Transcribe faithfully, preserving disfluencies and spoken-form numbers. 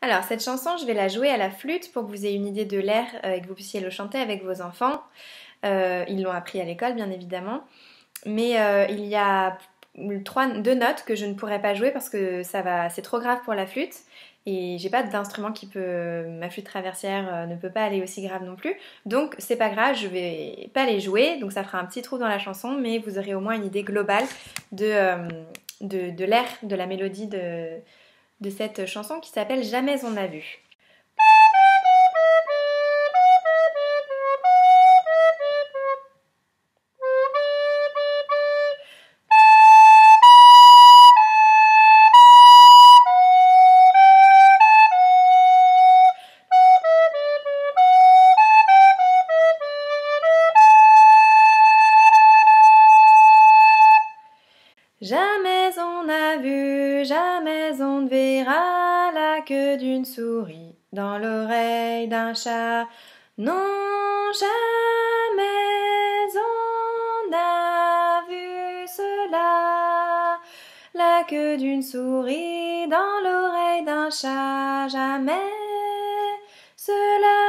Alors, cette chanson, je vais la jouer à la flûte pour que vous ayez une idée de l'air euh, et que vous puissiez le chanter avec vos enfants. Euh, ils l'ont appris à l'école, bien évidemment. Mais euh, il y a trois, deux notes que je ne pourrais pas jouer parce que ça va, c'est trop grave pour la flûte. Et j'ai pas d'instrument qui peut. Ma flûte traversière euh, ne peut pas aller aussi grave non plus. Donc, c'est pas grave, je vais pas les jouer. Donc, ça fera un petit trou dans la chanson, mais vous aurez au moins une idée globale de, euh, de, de l'air, de la mélodie de de cette chanson qui s'appelle Jamais on n'a vu. Jamais on n'a vu, jamais on ne verra la queue d'une souris dans l'oreille d'un chat. Non, jamais on n'a vu cela. La queue d'une souris dans l'oreille d'un chat, jamais cela.